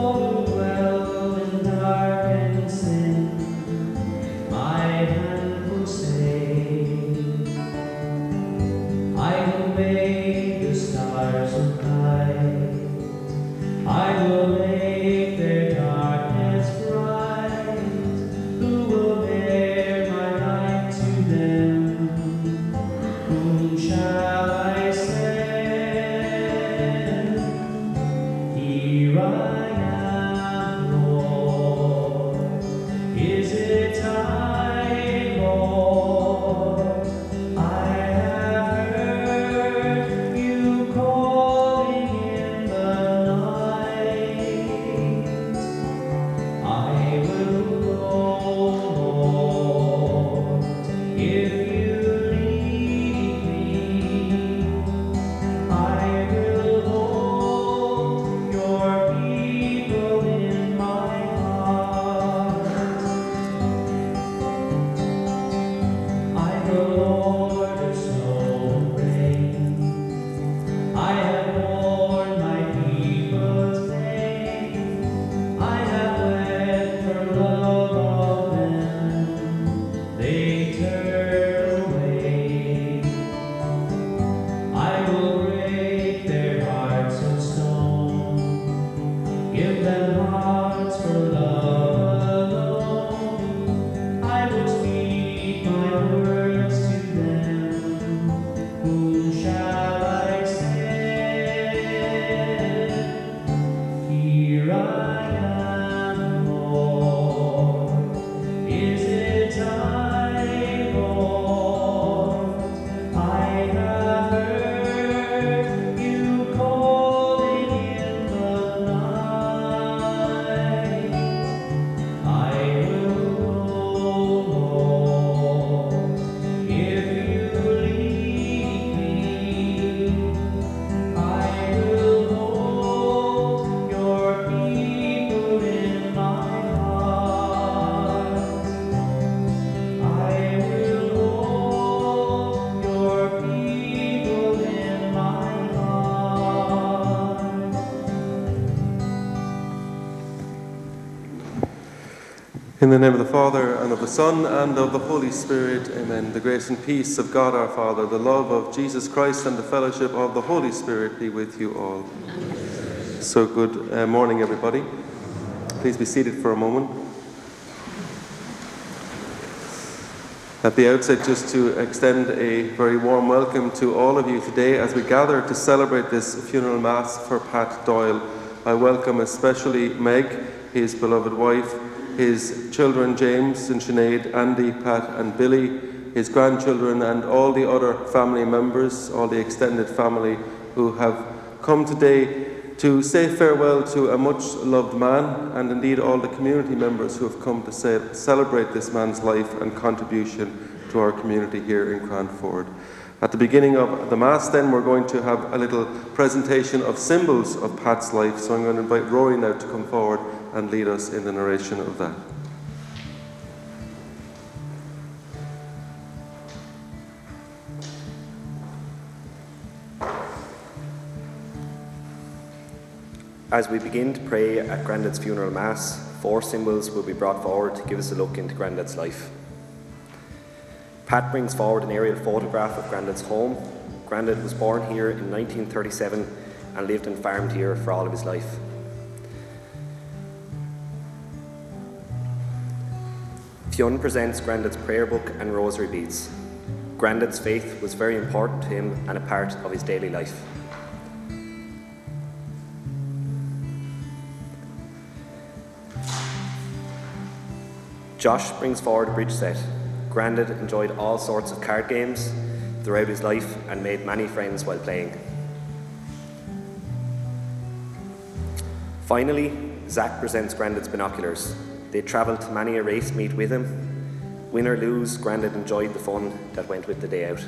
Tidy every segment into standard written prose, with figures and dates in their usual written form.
In the name of the Father, and of the Son, and of the Holy Spirit, amen. The grace and peace of God our Father, the love of Jesus Christ, and the fellowship of the Holy Spirit be with you all. So good morning, everybody. Please be seated for a moment. At the outset, just to extend a very warm welcome to all of you today as we gather to celebrate this funeral mass for Pat Doyle. I welcome especially Meg, his beloved wife, his children James and Sinead, Andy, Pat and Billy, his grandchildren and all the other family members, all the extended family who have come today to say farewell to a much loved man, and indeed all the community members who have come to celebrate this man's life and contribution to our community here in Cranford. At the beginning of the Mass then, we're going to have a little presentation of symbols of Pat's life, so I'm going to invite Rory now to come forward and lead us in the narration of that. As we begin to pray at Grandad's funeral Mass, 4 symbols will be brought forward to give us a look into Grandad's life. Pat brings forward an aerial photograph of Grandad's home. Grandad was born here in 1937 and lived and farmed here for all of his life. Fionn presents Grandad's prayer book and rosary beads. Grandad's faith was very important to him and a part of his daily life. Josh brings forward a bridge set. Grandad enjoyed all sorts of card games throughout his life and made many friends while playing. Finally, Zach presents Grandad's binoculars. They travelled to many a race meet with him. Win or lose, Grandad enjoyed the fun that went with the day out.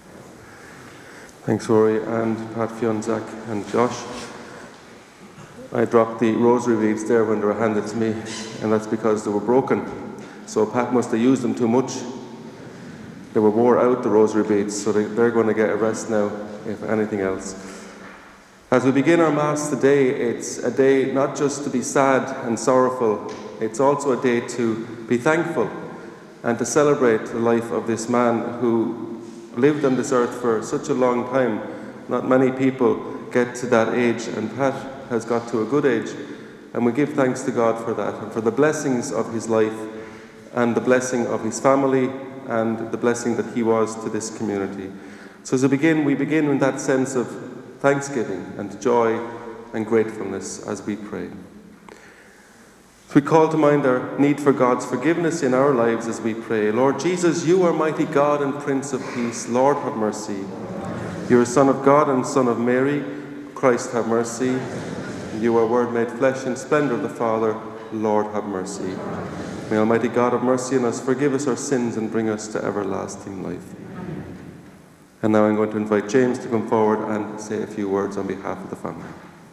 Thanks, Rory, and Pat, Fionn, Zach, and Josh. I dropped the rosary beads there when they were handed to me, and that's because they were broken. So Pat must have used them too much. They were wore out, the rosary beads, so they're going to get a rest now, if anything else. As we begin our Mass today, it's a day not just to be sad and sorrowful, it's also a day to be thankful and to celebrate the life of this man who lived on this earth for such a long time. Not many people get to that age, and Pat has got to a good age, and we give thanks to God for that and for the blessings of his life and the blessing of his family and the blessing that he was to this community. So as we begin in that sense of thanksgiving and joy and gratefulness as we pray. So we call to mind our need for God's forgiveness in our lives as we pray. Lord Jesus, you are mighty God and Prince of Peace. Lord, have mercy. You are Son of God and Son of Mary. Christ, have mercy. You are Word made flesh in splendour of the Father. Lord, have mercy. May Almighty God have mercy on us, forgive us our sins, and bring us to everlasting life. And now I'm going to invite James to come forward and say a few words on behalf of the family.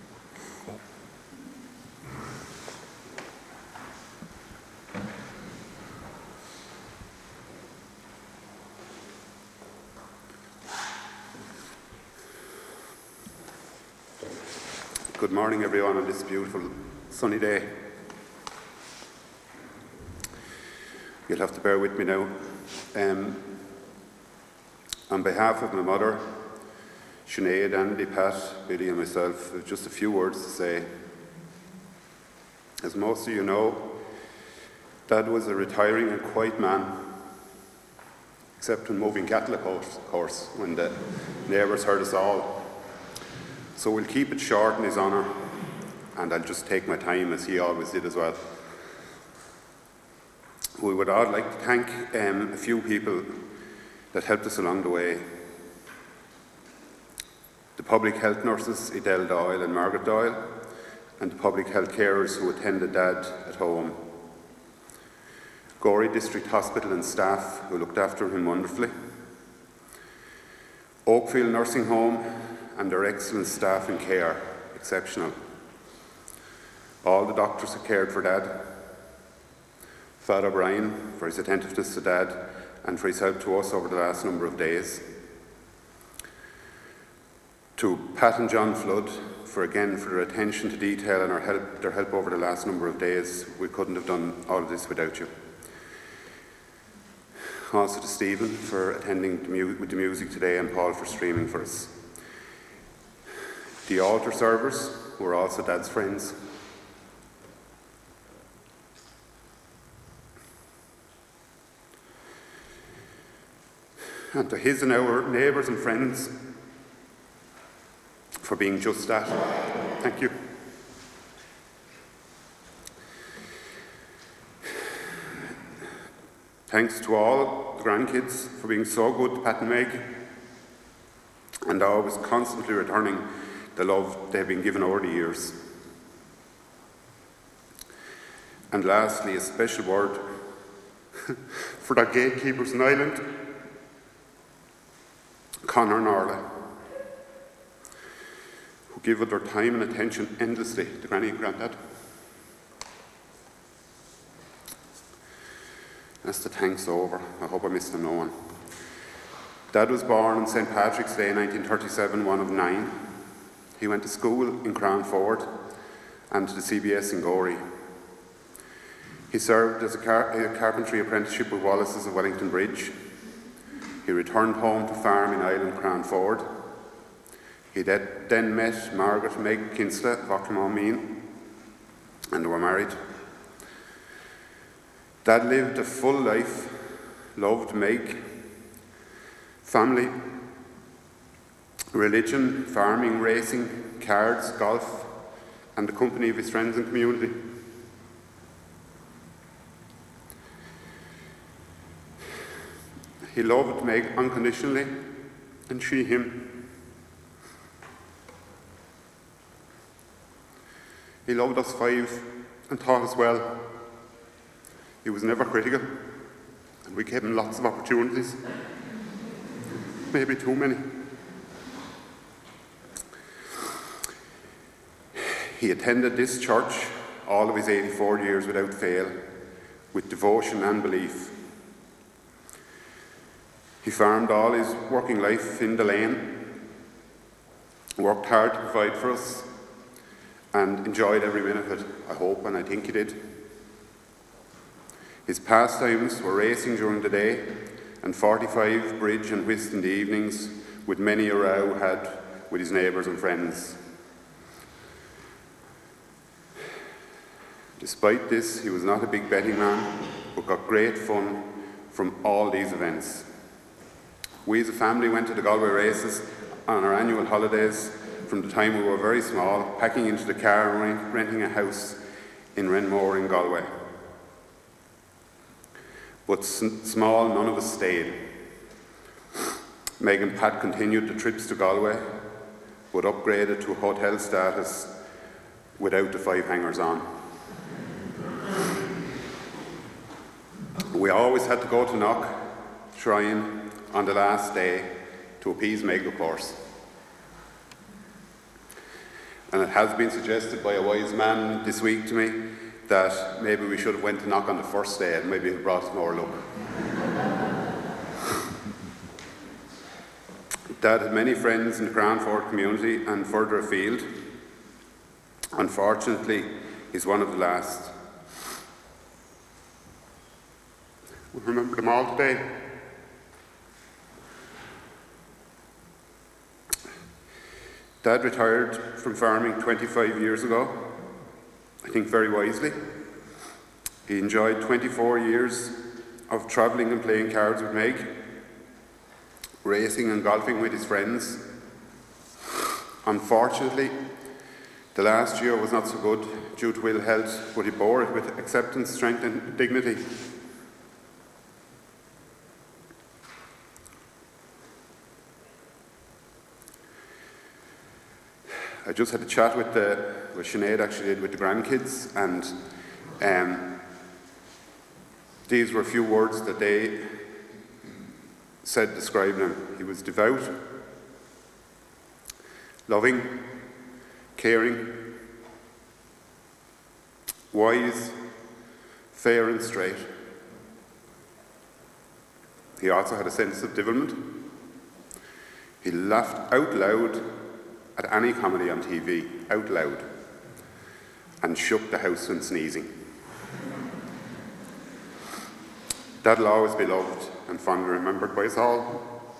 Good morning, everyone, on this beautiful sunny day. You'll have to bear with me now. On behalf of my mother, Sinead, Andy, Pat, Billy and myself, just a few words to say. As most of you know, Dad was a retiring and quiet man, except when moving cattle, of course, when the neighbours heard us all. So we'll keep it short in his honour, and I'll just take my time as he always did as well. We would all like to thank a few people that helped us along the way. The public health nurses, Doyle and Margaret Doyle, and the public health carers who attended Dad at home. Gorey District Hospital and staff who looked after him wonderfully. Oakfield Nursing Home and their excellent staff and care, exceptional. All the doctors who cared for Dad. Father Brian for his attentiveness to Dad and for his help to us over the last number of days. To Pat and John Flood for their attention to detail and their help over the last number of days. We couldn't have done all of this without you. Also to Stephen for attending with the music today, and Paul for streaming for us. The altar servers, who are also Dad's friends. And to his and our neighbours and friends for being just that. Thank you. Thanks to all the grandkids for being so good to Pat and Meg, and always constantly returning the love they've been given over the years. And lastly, a special word for the gatekeepers in Ireland, Conor and Orla, who give their time and attention endlessly to Granny and Grandad. That's the thanks over. I hope I missed no one. Dad was born on St. Patrick's Day 1937, one of 9. He went to school in Cranford and to the CBS in Gorey. He served as a carpentry apprenticeship with Wallace's at Wellington Bridge. He returned home to farm in Island Cranford. He then met Margaret Meg Kinsella of Auckland, and they were married. Dad lived a full life, loved Meg, family, religion, farming, racing, cards, golf, and the company of his friends and community. He loved Meg unconditionally, and she him. He loved us 5 and taught us well. He was never critical, and we gave him lots of opportunities, maybe too many. He attended this church all of his 84 years without fail, with devotion and belief. He farmed all his working life in the lane, worked hard to provide for us, and enjoyed every minute of it, I hope, and I think he did. His pastimes were racing during the day and 45 bridge and whist in the evenings, with many a row had with his neighbours and friends. Despite this, he was not a big betting man, but got great fun from all these events. We as a family went to the Galway races on our annual holidays from the time we were very small, packing into the car and renting a house in Renmore in Galway. But small, none of us stayed. Meg and Pat continued the trips to Galway, but upgraded to hotel status without the 5 hangers-on. We always had to go to Knock Shrine on the last day to appease Meg, of course. And it has been suggested by a wise man this week to me that maybe we should have went to Knock on the first day and maybe it brought us more luck. Dad had many friends in the Cranford community and further afield. Unfortunately, he's one of the last. We remember them all today. Dad retired from farming 25 years ago, I think very wisely. He enjoyed 24 years of travelling and playing cards with Meg, racing and golfing with his friends. Unfortunately, the last year was not so good due to ill health, but he bore it with acceptance, strength and dignity. I just had a chat with Sinead actually did with the grandkids, and these were a few words that they said describing him. He was devout, loving, caring, wise, fair and straight. He also had a sense of devilment. He laughed out loud at any comedy on TV, out loud, and shook the house when sneezing. Dad'll always be loved and fondly remembered by us all.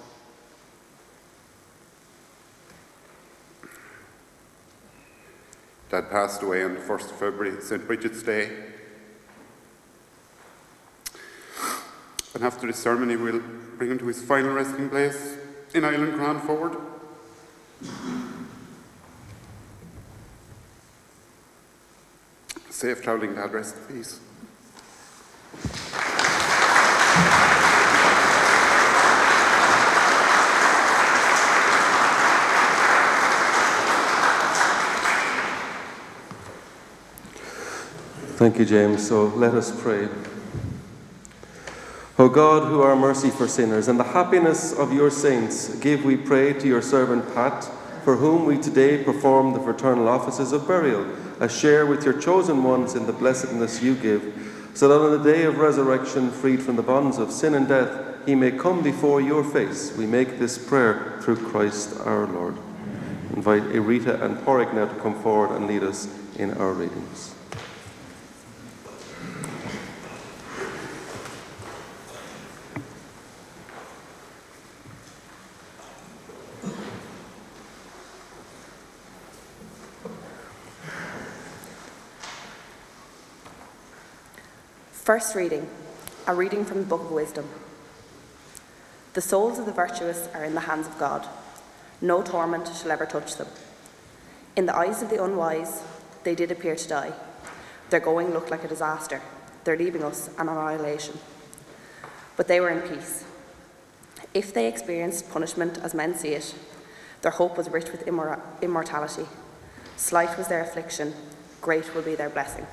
Dad passed away on the 1st of February, St. Bridget's Day. And after this ceremony, we'll bring him to his final resting place in Island Cranford. Safe travelling, Dad, rest in peace. Thank you, James. So let us pray. O God, who are mercy for sinners, and the happiness of your saints, give, we pray, to your servant Pat, for whom we today perform the fraternal offices of burial, a share with your chosen ones in the blessedness you give, so that on the day of resurrection, freed from the bonds of sin and death, he may come before your face. We make this prayer through Christ our Lord. Invite Erita and Porrick now to come forward and lead us in our readings. First reading, a reading from the Book of Wisdom. The souls of the virtuous are in the hands of God. No torment shall ever touch them. In the eyes of the unwise, they did appear to die. Their going looked like a disaster. Their leaving us an annihilation. But they were in peace. If they experienced punishment as men see it, their hope was rich with immortality. Slight was their affliction, great will be their blessing.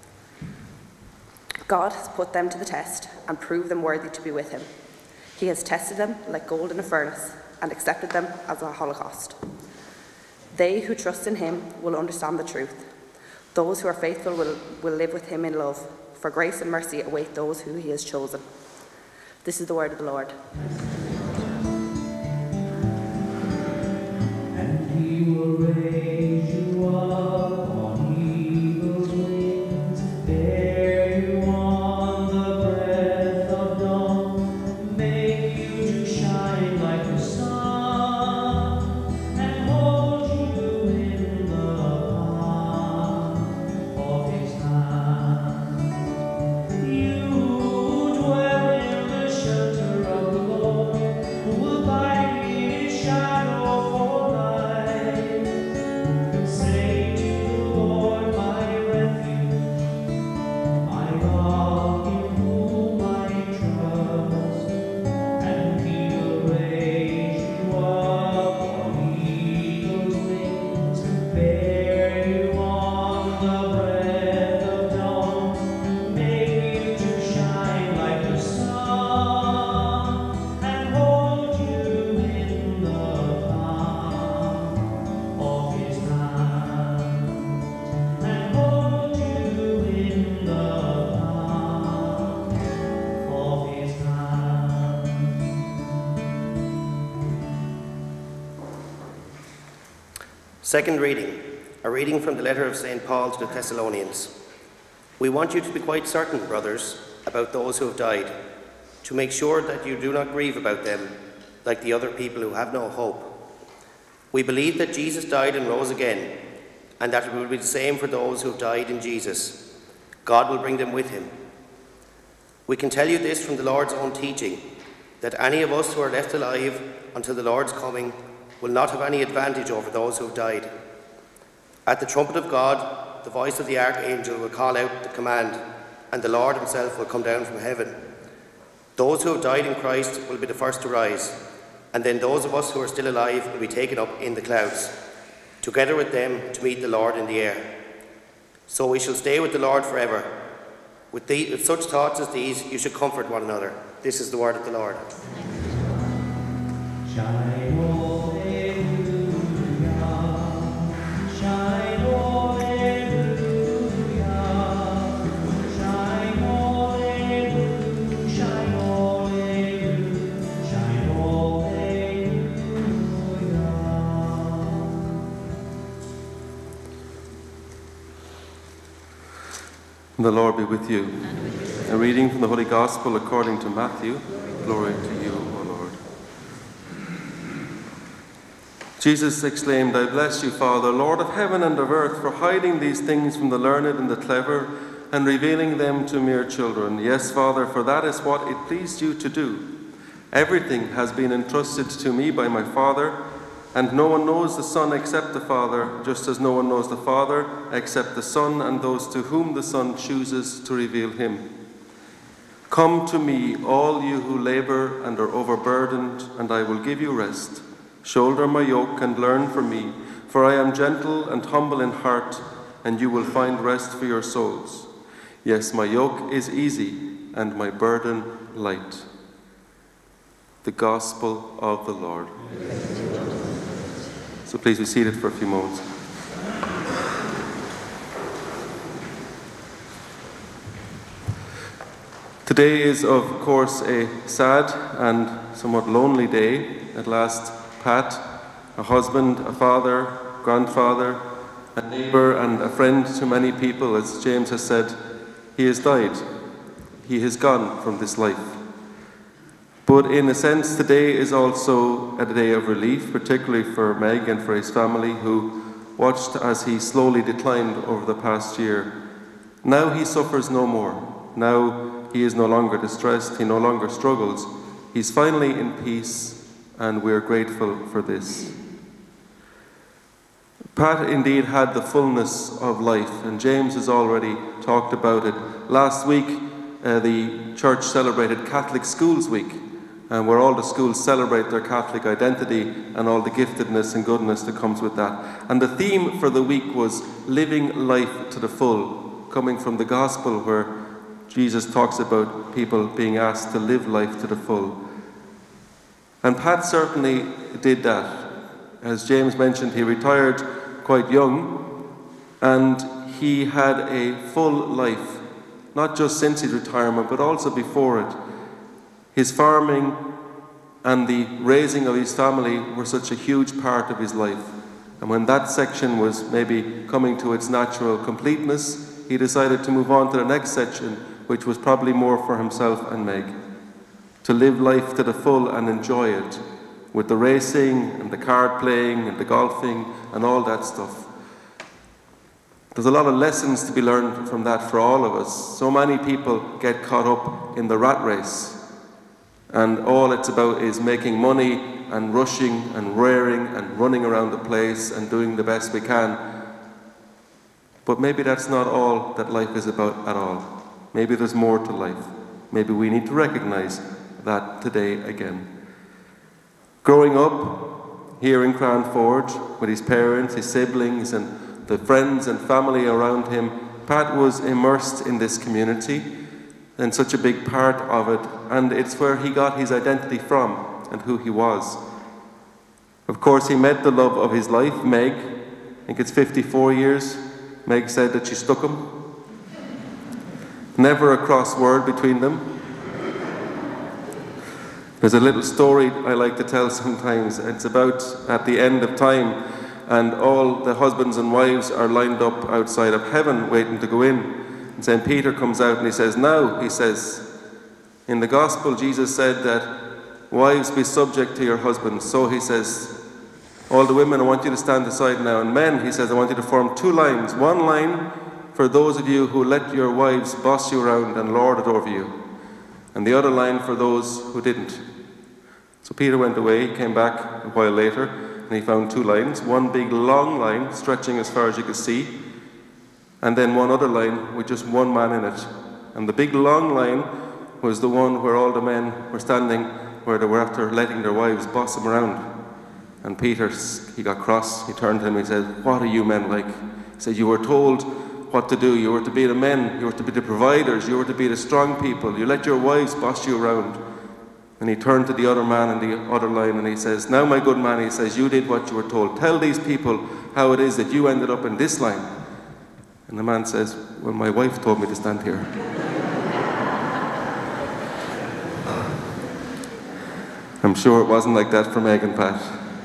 God has put them to the test and proved them worthy to be with him. He has tested them like gold in a furnace and accepted them as a holocaust. They who trust in him will understand the truth. Those who are faithful will live with him in love, for grace and mercy await those who he has chosen. This is the word of the Lord. And he will raise you up on eagle's wings, bear you on the breath of dawn, make you to shine like the sun, and hold you in the palm of his hand. You who dwell in the shelter of the Lord, who will abide in his shadow for life, say to the Lord, my refuge, my rock in whom I trust, and he will raise you up on eagle's wings, bear you on the breath of dawn, make you to shine like the sun, and hold you in the palm of his hand, and hold you in the palm of his hand. Second reading, a reading from the letter of St. Paul to the Thessalonians. We want you to be quite certain, brothers, about those who have died, to make sure that you do not grieve about them like the other people who have no hope. We believe that Jesus died and rose again, and that it will be the same for those who have died in Jesus. God will bring them with him. We can tell you this from the Lord's own teaching, that any of us who are left alive until the Lord's coming will not have any advantage over those who have died. At the trumpet of God, the voice of the archangel will call out the command, and the Lord himself will come down from heaven. Those who have died in Christ will be the first to rise, and then those of us who are still alive will be taken up in the clouds, together with them to meet the Lord in the air. So we shall stay with the Lord forever. With such thoughts as these, you should comfort one another. This is the word of the Lord. Shine, hallelujah, shine, hallelujah, shine, hallelujah, shine, hallelujah, shine, hallelujah. The Lord be with you. A reading from the Holy Gospel according to Matthew. Glory to you, O Lord. Jesus exclaimed, I bless you, Father, Lord of heaven and of earth, for hiding these things from the learned and the clever and revealing them to mere children. Yes, Father, for that is what it pleased you to do. Everything has been entrusted to me by my Father, and no one knows the Son except the Father, just as no one knows the Father except the Son and those to whom the Son chooses to reveal him. Come to me, all you who labor and are overburdened, and I will give you rest. Shoulder my yoke and learn from me, for I am gentle and humble in heart, and you will find rest for your souls. Yes, my yoke is easy and my burden light. The Gospel of the Lord. So please be seated for a few moments. Today is, of course, a sad and somewhat lonely day. At last, Pat, a husband, a father, grandfather, a neighbour and a friend to many people, as James has said, he has died. He has gone from this life. But in a sense, today is also a day of relief, particularly for Meg and for his family, who watched as he slowly declined over the past year. Now he suffers no more. Now he is no longer distressed. He no longer struggles. He's finally in peace, and we're grateful for this. Pat indeed had the fullness of life, and James has already talked about it. Last week, the church celebrated Catholic Schools Week, where all the schools celebrate their Catholic identity and all the giftedness and goodness that comes with that. And the theme for the week was living life to the full, coming from the Gospel, where Jesus talks about people being asked to live life to the full. And Pat certainly did that. As James mentioned, he retired quite young, and he had a full life, not just since his retirement, but also before it. His farming and the raising of his family were such a huge part of his life. And when that section was maybe coming to its natural completeness, he decided to move on to the next section, which was probably more for himself and Meg. To live life to the full and enjoy it, with the racing and the card playing and the golfing and all that stuff. There's a lot of lessons to be learned from that for all of us. So many people get caught up in the rat race, and all it's about is making money and rushing and raring and running around the place and doing the best we can. But maybe that's not all that life is about at all. Maybe there's more to life. Maybe we need to recognize that today again. Growing up here in Cranford with his parents, his siblings, and the friends and family around him, Pat was immersed in this community and such a big part of it, and it's where he got his identity from and who he was. Of course, he met the love of his life, Meg. I think it's 54 years. Meg said that she stuck him. Never a cross word between them. There's a little story I like to tell sometimes. It's about at the end of time, and all the husbands and wives are lined up outside of heaven waiting to go in. And St. Peter comes out and he says, "Now," he says, "in the gospel Jesus said that wives be subject to your husbands. So," he says, "all the women, I want you to stand aside now. And men," he says, "I want you to form two lines. One line for those of you who let your wives boss you around and lord it over you, and the other line for those who didn't." So Peter went away. He came back a while later, and he found two lines. One big long line stretching as far as you could see, and then one other line with just one man in it. And the big long line was the one where all the men were standing, where they were after letting their wives boss them around. And Peter, he got cross. He turned to him and he said, "What are you men like?" He said, "You were told what to do. You were to be the men. You were to be the providers. You were to be the strong people. You let your wives boss you around." And he turned to the other man in the other line and he says, "Now, my good man," he says, "you did what you were told. Tell these people how it is that you ended up in this line." And the man says, "Well, my wife told me to stand here." I'm sure it wasn't like that for Meg and Pat.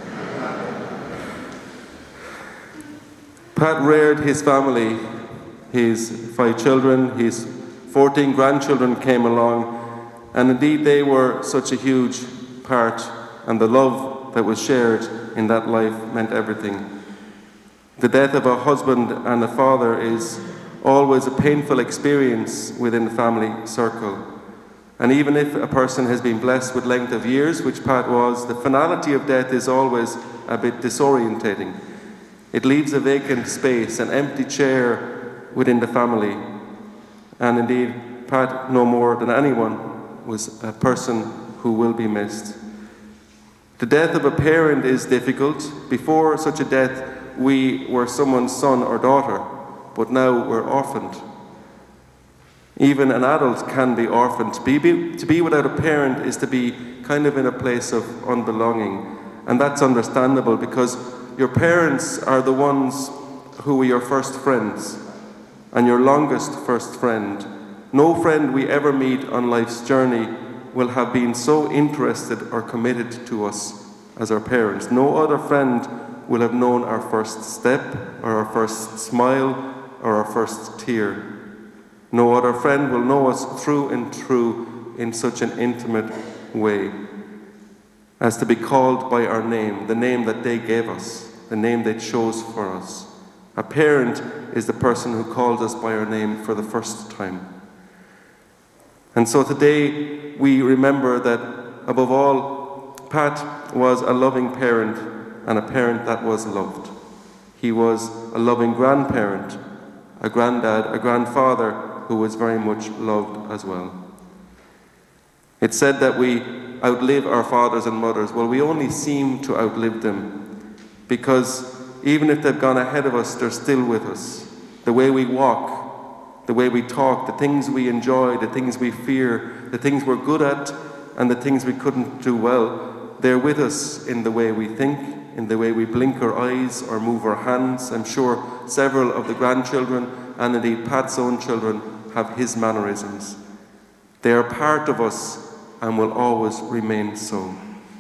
Pat reared his family, his 5 children, his 14 grandchildren came along, and indeed they were such a huge part, and the love that was shared in that life meant everything. The death of a husband and a father is always a painful experience within the family circle. And even if a person has been blessed with length of years, which Pat was, the finality of death is always a bit disorientating. It leaves a vacant space, an empty chair within the family. And indeed, Pat, no more than anyone, was a person who will be missed. The death of a parent is difficult. Before such a death, we were someone's son or daughter, but now we're orphaned. Even an adult can be orphaned. To be without a parent is to be kind of in a place of unbelonging. And that's understandable because your parents are the ones who were your first friends and your longest first friend. No friend we ever meet on life's journey will have been so interested or committed to us as our parents. No other friend will have known our first step or our first smile or our first tear. No other friend will know us through and through in such an intimate way as to be called by our name, the name that they gave us, the name they chose for us. A parent is the person who calls us by our name for the first time. And so today we remember that above all, Pat was a loving parent and a parent that was loved. He was a loving grandparent, a granddad, a grandfather who was very much loved as well. It's said that we outlive our fathers and mothers. Well, we only seem to outlive them because even if they've gone ahead of us, they're still with us. The way we walk, the way we talk, the things we enjoy, the things we fear, the things we're good at, and the things we couldn't do well, they're with us in the way we think, in the way we blink our eyes or move our hands. I'm sure several of the grandchildren and indeed Pat's own children, have his mannerisms. They are part of us and will always remain so.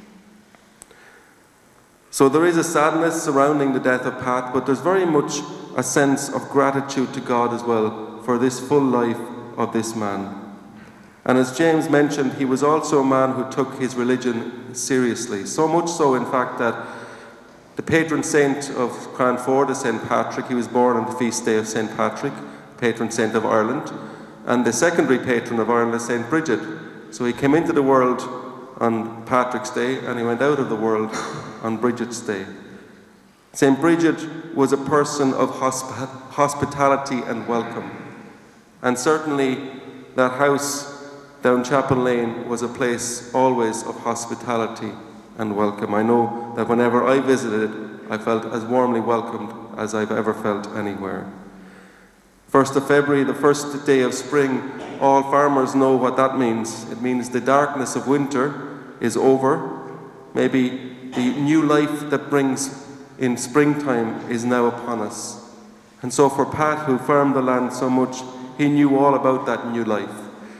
So there is a sadness surrounding the death of Pat, but there's very much a sense of gratitude to God as well for this full life of this man. And as James mentioned, he was also a man who took his religion seriously. So much so, in fact, that the patron saint of Cranford is St. Patrick. He was born on the feast day of St. Patrick, patron saint of Ireland. And the secondary patron of Ireland is St. Bridget. So he came into the world on Patrick's Day and he went out of the world on Bridget's Day. St. Bridget was a person of hospitality and welcome. And certainly that house down Chapel Lane was a place always of hospitality and welcome. I know that whenever I visited it, I felt as warmly welcomed as I've ever felt anywhere. 1st of February, the first day of spring, all farmers know what that means. It means the darkness of winter is over. Maybe the new life that brings in springtime is now upon us. And so for Pat, who farmed the land so much, he knew all about that new life.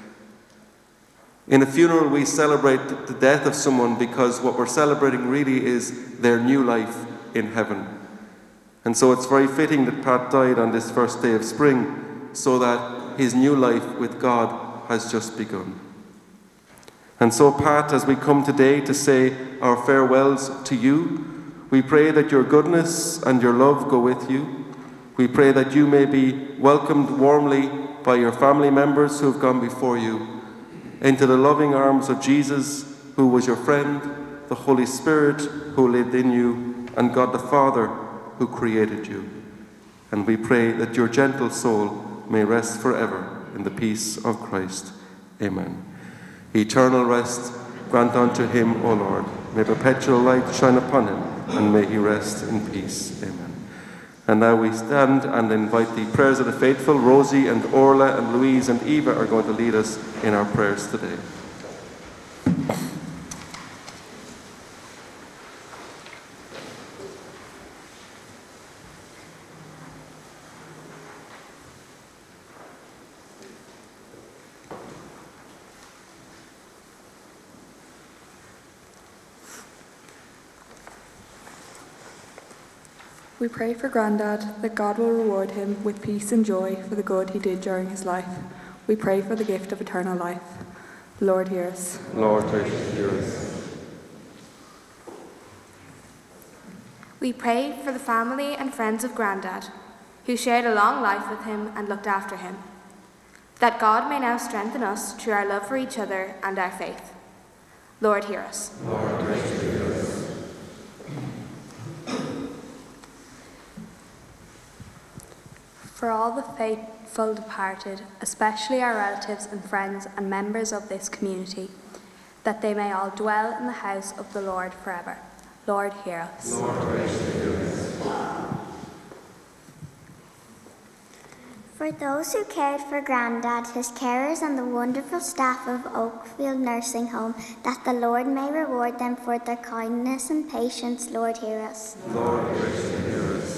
In a funeral, we celebrate the death of someone because what we're celebrating really is their new life in heaven. And so it's very fitting that Pat died on this first day of spring so that his new life with God has just begun. And so, Pat, as we come today to say our farewells to you, we pray that your goodness and your love go with you. We pray that you may be welcomed warmly by your family members who have gone before you into the loving arms of Jesus, who was your friend, the Holy Spirit who lived in you, and God the Father who created you. And we pray that your gentle soul may rest forever in the peace of Christ. Amen. Eternal rest grant unto him, O Lord. May perpetual light shine upon him, and may he rest in peace. Amen. And now we stand and invite the prayers of the faithful. Rosie and Orla and Louise and Eva are going to lead us in our prayers today. We pray for Grandad that God will reward him with peace and joy for the good he did during his life. We pray for the gift of eternal life. Lord, hear us. Lord, hear us. We pray for the family and friends of Grandad, who shared a long life with him and looked after him, that God may now strengthen us through our love for each other and our faith. Lord, hear us. Lord, hear us. For all the faithful departed, especially our relatives and friends and members of this community, that they may all dwell in the house of the Lord forever. Lord, hear us. Lord, hear us. For those who cared for Grandad, his carers and the wonderful staff of Oakfield Nursing Home, that the Lord may reward them for their kindness and patience, Lord, hear us. Lord, hear us.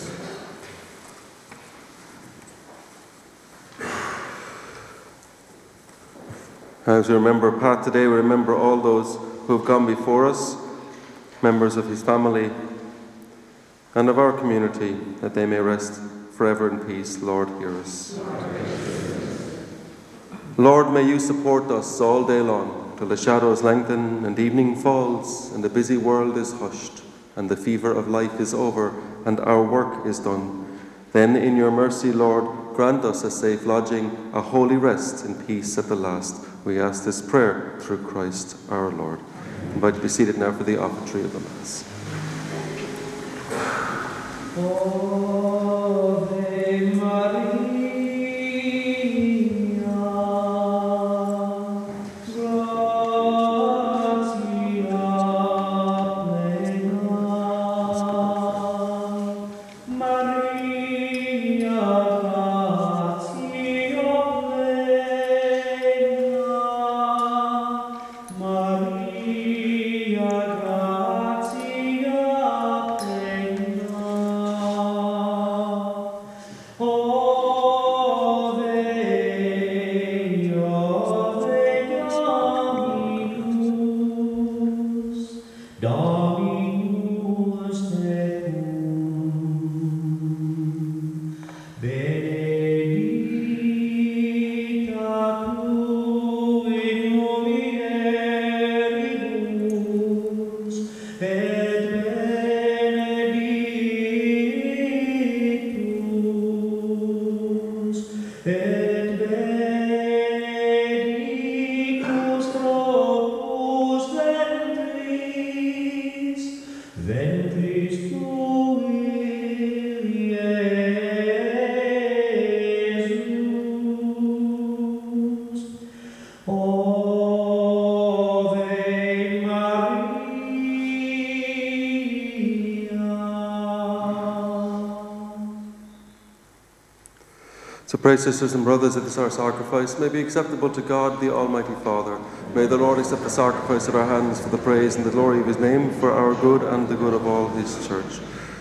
As we remember Pat today, we remember all those who have gone before us, members of his family and of our community, that they may rest forever in peace. Lord, hear us. Lord, may you support us all day long, till the shadows lengthen and evening falls, and the busy world is hushed, and the fever of life is over, and our work is done. Then in your mercy, Lord, grant us a safe lodging, a holy rest in peace at the last. We ask this prayer through Christ our Lord. I invite you to be seated now for the offertory of the Mass. Ave Maria, gratia plena, Maria, gratia plena. Ave Maria. So pray, sisters and brothers, that this our sacrifice may be acceptable to God, the Almighty Father. May the Lord accept the sacrifice at our hands for the praise and the glory of his name, for our good and the good of all his church.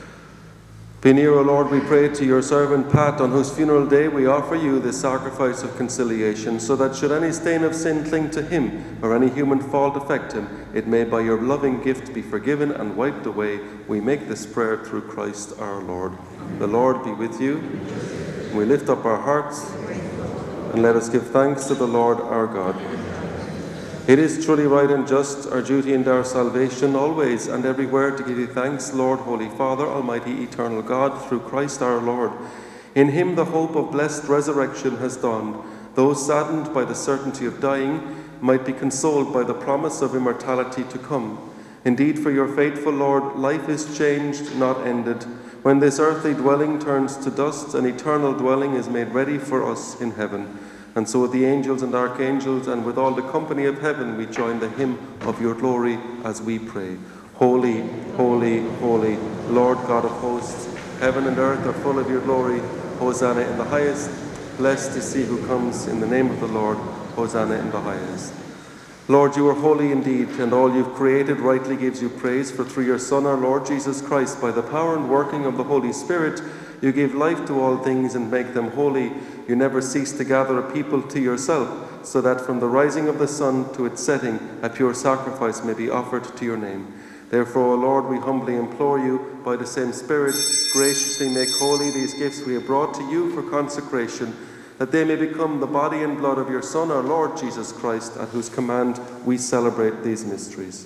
Be near, O Lord, we pray, to your servant Pat, on whose funeral day we offer you this sacrifice of conciliation, so that should any stain of sin cling to him, or any human fault affect him, it may by your loving gift be forgiven and wiped away. We make this prayer through Christ our Lord. The Lord be with you. We lift up our hearts, and let us give thanks to the Lord our God. It is truly right and just, our duty and our salvation, always and everywhere to give you thanks, Lord, Holy Father, Almighty, Eternal God, through Christ our Lord. In him the hope of blessed resurrection has dawned. Those saddened by the certainty of dying might be consoled by the promise of immortality to come. Indeed, for your faithful Lord, life is changed, not ended. When this earthly dwelling turns to dust, an eternal dwelling is made ready for us in heaven. And so with the angels and archangels and with all the company of heaven, we join the hymn of your glory as we pray. Holy, holy, holy, Lord God of hosts, heaven and earth are full of your glory. Hosanna in the highest. Blessed is he who comes in the name of the Lord. Hosanna in the highest. Lord, you are holy indeed, and all you've created rightly gives you praise, for through your Son, our Lord Jesus Christ, by the power and working of the Holy Spirit, you give life to all things and make them holy. You never cease to gather a people to yourself, so that from the rising of the sun to its setting, a pure sacrifice may be offered to your name. Therefore, O Lord, we humbly implore you, by the same Spirit, graciously make holy these gifts we have brought to you for consecration, that they may become the body and blood of your Son, our Lord Jesus Christ, at whose command we celebrate these mysteries.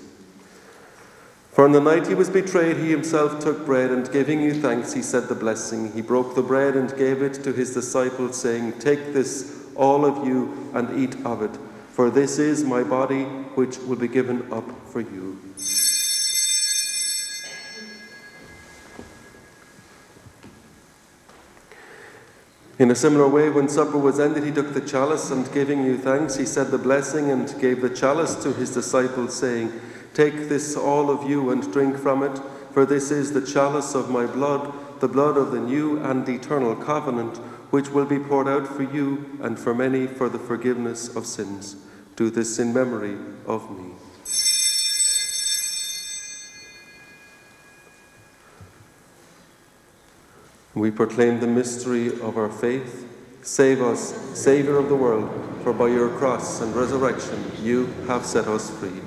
For on the night he was betrayed, he himself took bread, and giving you thanks, he said the blessing. He broke the bread and gave it to his disciples, saying, "Take this, all of you, and eat of it, for this is my body, which will be given up for you." In a similar way, when supper was ended, he took the chalice, and giving you thanks, he said the blessing, and gave the chalice to his disciples, saying, "Take this, all of you, and drink from it, for this is the chalice of my blood, the blood of the new and eternal covenant, which will be poured out for you and for many for the forgiveness of sins. Do this in memory of me." We proclaim the mystery of our faith. Save us, Saviour of the world, for by your cross and resurrection you have set us free.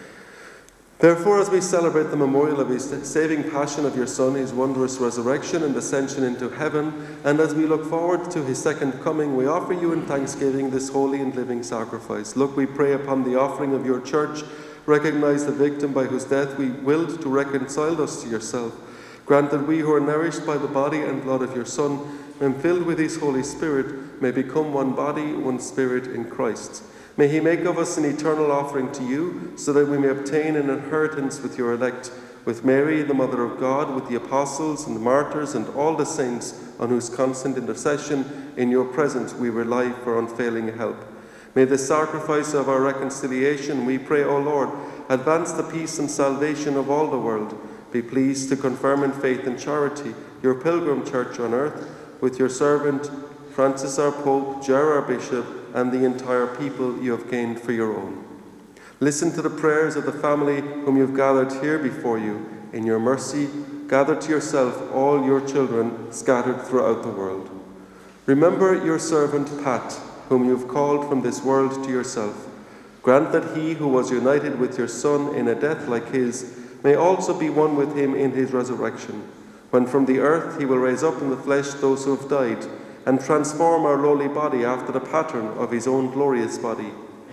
Therefore, as we celebrate the memorial of his saving passion of your Son, his wondrous resurrection and ascension into heaven, and as we look forward to his second coming, we offer you in thanksgiving this holy and living sacrifice. Look, we pray, upon the offering of your church. Recognize the victim by whose death we willed to reconcile us to yourself. Grant that we who are nourished by the body and blood of your Son, and filled with his Holy Spirit, may become one body, one spirit in Christ. May he make of us an eternal offering to you, so that we may obtain an inheritance with your elect, with Mary, the Mother of God, with the apostles and the martyrs and all the saints, on whose constant intercession in your presence we rely for unfailing help. May the sacrifice of our reconciliation, we pray, O Lord, advance the peace and salvation of all the world. Be pleased to confirm in faith and charity your pilgrim church on earth, with your servant Francis our Pope, Ger our Bishop, and the entire people you have gained for your own. Listen to the prayers of the family whom you have gathered here before you. In your mercy, gather to yourself all your children scattered throughout the world. Remember your servant Pat, whom you have called from this world to yourself. Grant that he who was united with your Son in a death like his may also be one with him in his resurrection, when from the earth he will raise up in the flesh those who have died, and transform our lowly body after the pattern of his own glorious body.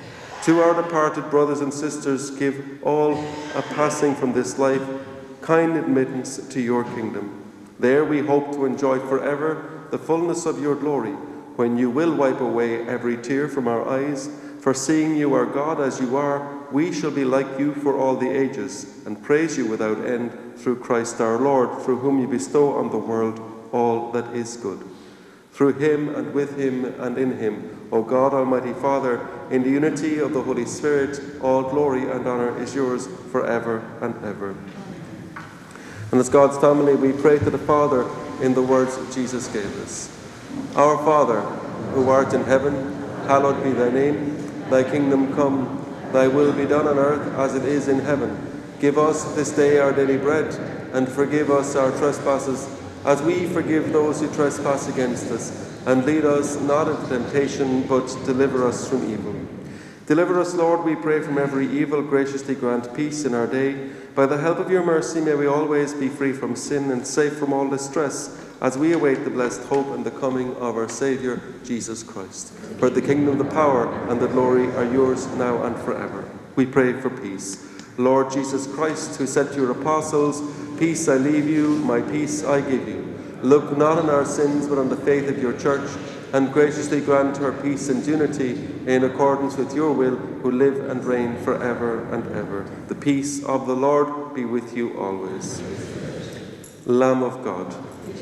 To our departed brothers and sisters, give all a passing from this life kind admittance to your kingdom. There we hope to enjoy forever the fullness of your glory, when you will wipe away every tear from our eyes. For seeing you are God as you are, we shall be like you for all the ages, and praise you without end through Christ our Lord, through whom you bestow on the world all that is good. Through him and with him and in him, O God, Almighty Father, in the unity of the Holy Spirit, all glory and honour is yours forever and ever. And as God's family, we pray to the Father in the words Jesus gave us. Our Father, who art in heaven, hallowed be thy name. Thy kingdom come, thy will be done on earth as it is in heaven. Give us this day our daily bread, and forgive us our trespasses, as we forgive those who trespass against us. And lead us not into temptation, but deliver us from evil. Deliver us, Lord, we pray, from every evil. Graciously grant peace in our day. By the help of your mercy, may we always be free from sin and safe from all distress, as we await the blessed hope and the coming of our Saviour, Jesus Christ. For the kingdom, the power, and the glory are yours now and forever. We pray for peace. Lord Jesus Christ, who said to your apostles, "Peace I leave you, my peace I give you," look not on our sins, but on the faith of your church, and graciously grant her peace and unity in accordance with your will, who live and reign forever and ever. The peace of the Lord be with you always. Lamb of God.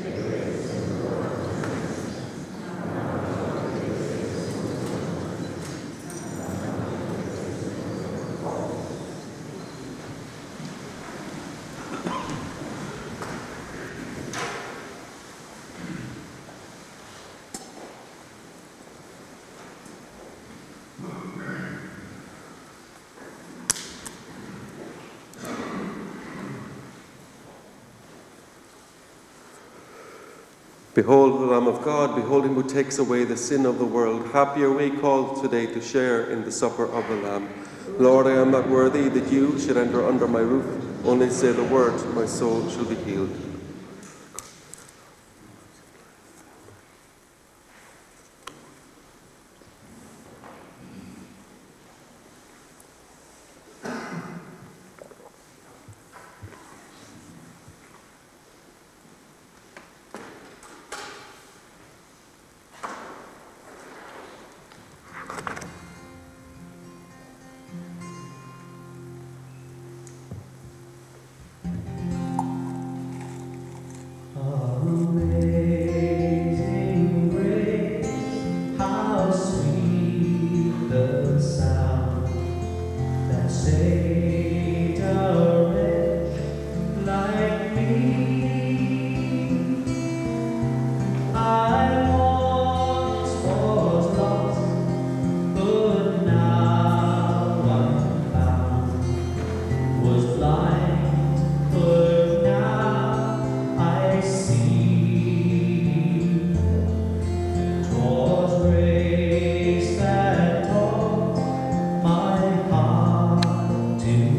Behold the Lamb of God, behold him who takes away the sin of the world. Happy are we called today to share in the supper of the Lamb. Lord, I am not worthy that you should enter under my roof. Only say the word, my soul shall be healed. Amazing grace, how sweet the sound that saved a wretch like me. I once was lost, but now I'm found. Was blind, but now I see. 'Twas grace that taught my heart to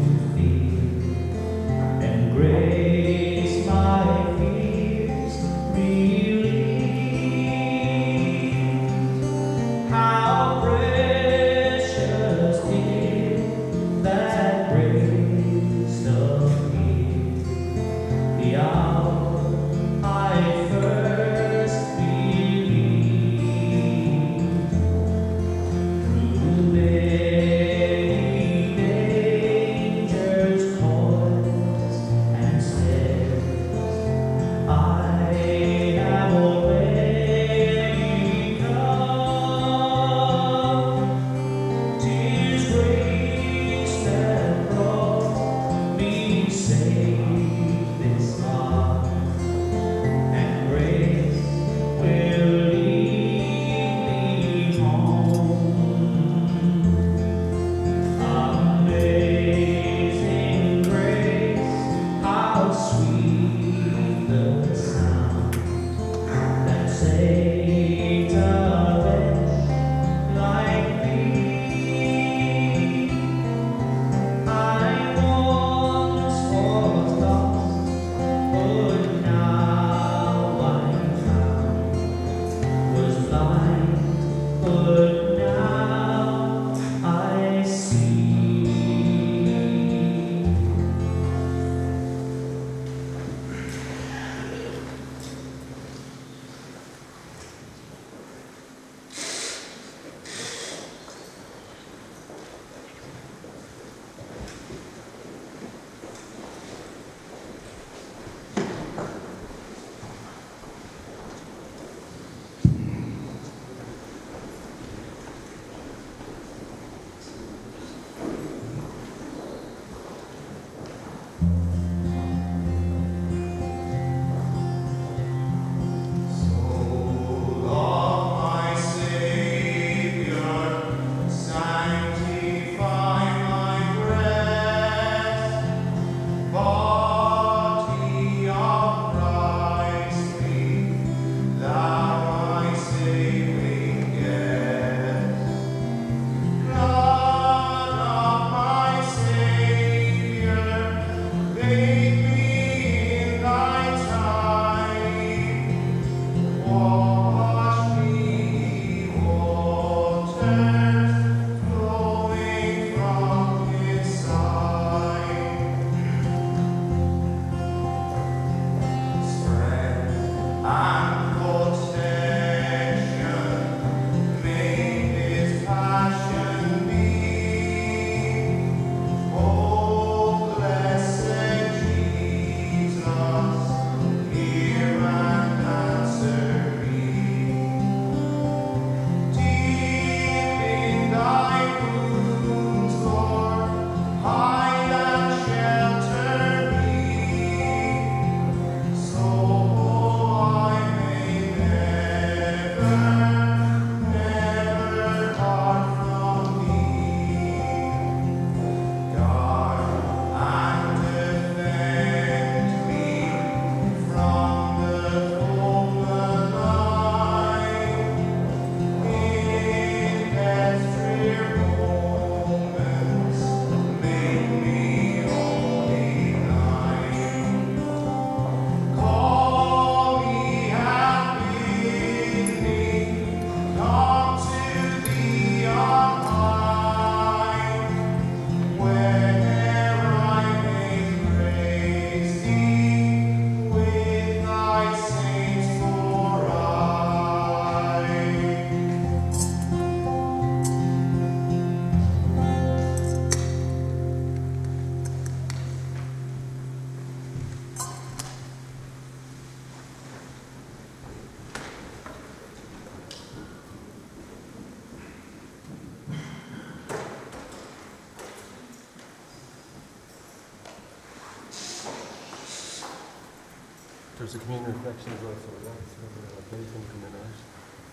There's a communion reflection as well, so that's where the can come in out.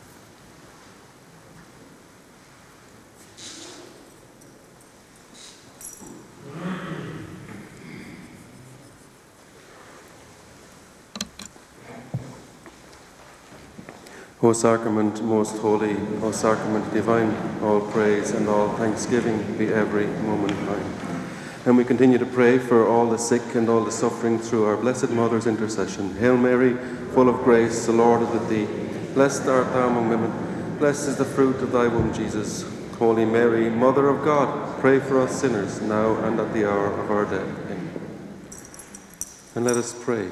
O Sacrament most holy, O Sacrament divine, all praise and all thanksgiving be every moment thine. And we continue to pray for all the sick and all the suffering through our Blessed Mother's intercession. Hail Mary, full of grace, the Lord is with thee. Blessed art thou among women, blessed is the fruit of thy womb, Jesus. Holy Mary, Mother of God, pray for us sinners, now and at the hour of our death. Amen. And let us pray.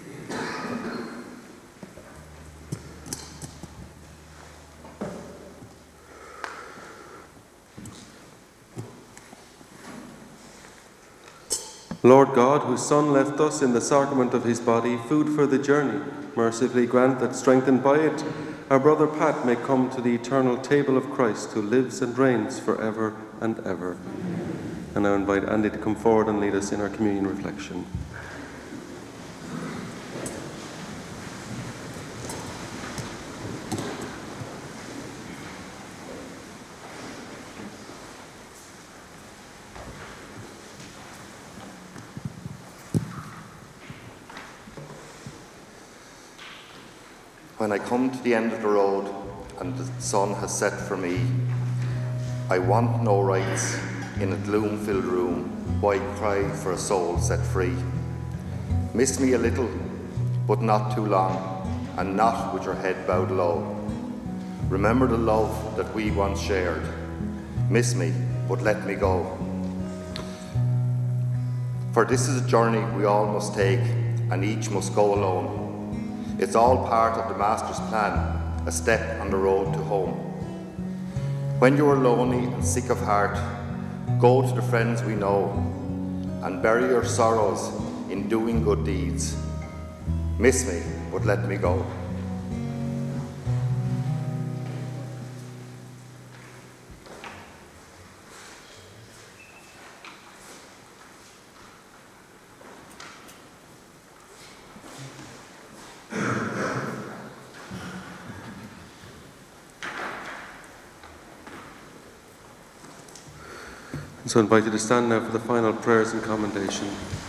Lord God, whose Son left us in the sacrament of his body food for the journey, mercifully grant that, strengthened by it, our brother Pat may come to the eternal table of Christ, who lives and reigns forever and ever. And I invite Andy to come forward and lead us in our communion reflection. When I come to the end of the road and the sun has set for me, I want no rights in a gloom-filled room, why cry for a soul set free? Miss me a little, but not too long, and not with your head bowed low. Remember the love that we once shared. Miss me, but let me go. For this is a journey we all must take, and each must go alone. It's all part of the Master's plan, a step on the road to home. When you are lonely and sick of heart, go to the friends we know and bury your sorrows in doing good deeds. Miss me, but let me go. So I invite you to stand now for the final prayers and commendation.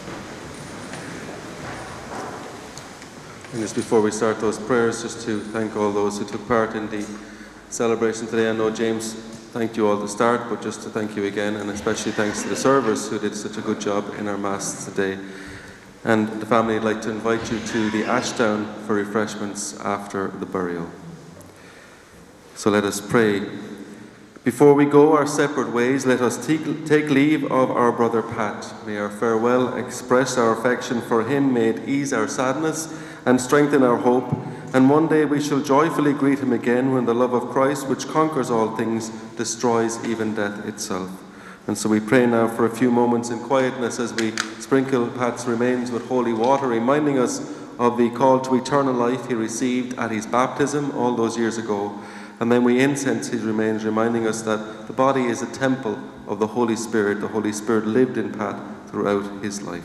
And just before we start those prayers, just to thank all those who took part in the celebration today. I know James thanked you all at the start, but just to thank you again, and especially thanks to the servers who did such a good job in our Mass today. And the family would like to invite you to the Ashdown for refreshments after the burial. So let us pray. Before we go our separate ways, let us take leave of our brother Pat. May our farewell express our affection for him, may it ease our sadness and strengthen our hope, and one day we shall joyfully greet him again when the love of Christ, which conquers all things, destroys even death itself. And so we pray now for a few moments in quietness as we sprinkle Pat's remains with holy water, reminding us of the call to eternal life he received at his baptism all those years ago. And then we incense his remains, reminding us that the body is a temple of the Holy Spirit. The Holy Spirit lived in Pat throughout his life.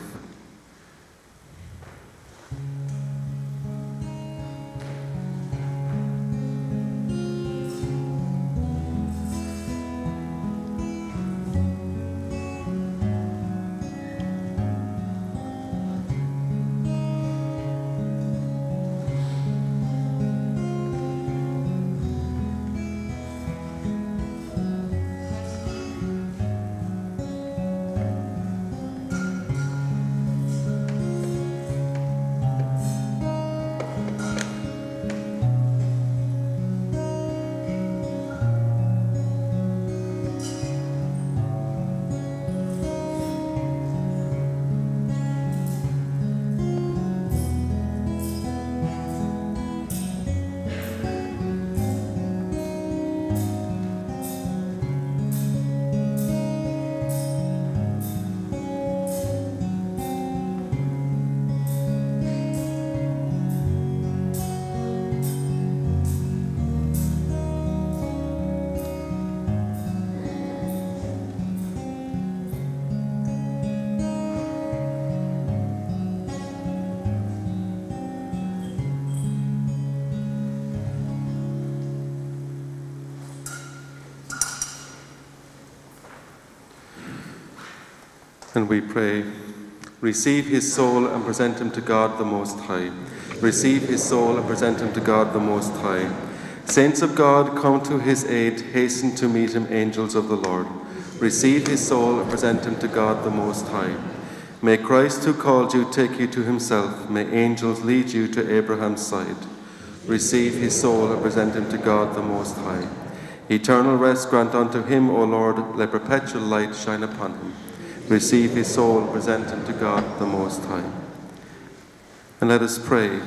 And we pray, receive his soul and present him to God the Most High. Receive his soul and present him to God the Most High. Saints of God, come to his aid, hasten to meet him, angels of the Lord. Receive his soul and present him to God the Most High. May Christ who called you take you to himself. May angels lead you to Abraham's side. Receive his soul and present him to God the Most High. Eternal rest grant unto him, O Lord, let perpetual light shine upon him. Receive his soul and present him to God the Most High. And let us pray.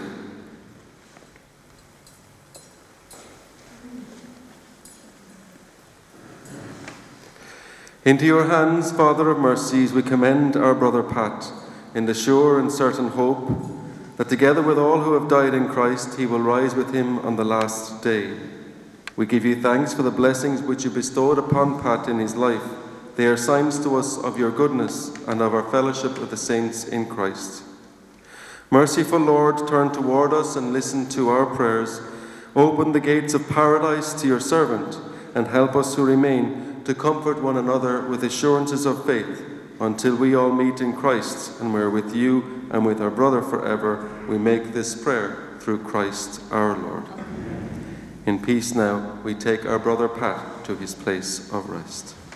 Into your hands, Father of mercies, we commend our brother Pat, in the sure and certain hope that together with all who have died in Christ, he will rise with him on the last day. We give you thanks for the blessings which you bestowed upon Pat in his life. They are signs to us of your goodness and of our fellowship with the saints in Christ. Merciful Lord, turn toward us and listen to our prayers. Open the gates of paradise to your servant, and help us who remain to comfort one another with assurances of faith, until we all meet in Christ, and we're with you and with our brother forever. We make this prayer through Christ our Lord. In peace now, we take our brother Pat to his place of rest.